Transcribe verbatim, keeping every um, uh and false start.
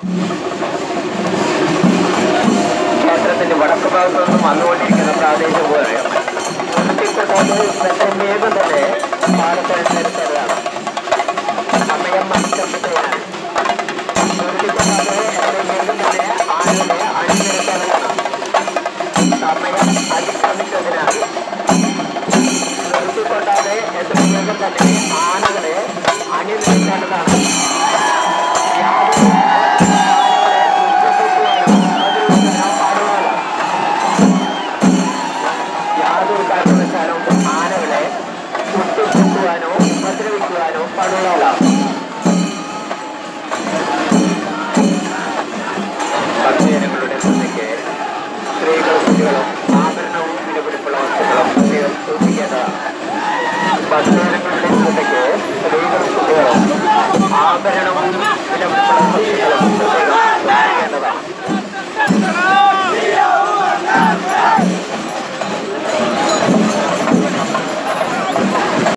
ക്ഷേത്രത്തിന്റെ വടക്ക് ഭാഗത്തു നിന്നും വന്നുകൊണ്ടിരിക്കുന്ന പ്രാദേശിക പോലെ എത്രയും വേഗം തന്നെ പാലത്തിന് നേരിട്ടതാണ് സമയം മനസ്സിലാക്കുകയാണ്.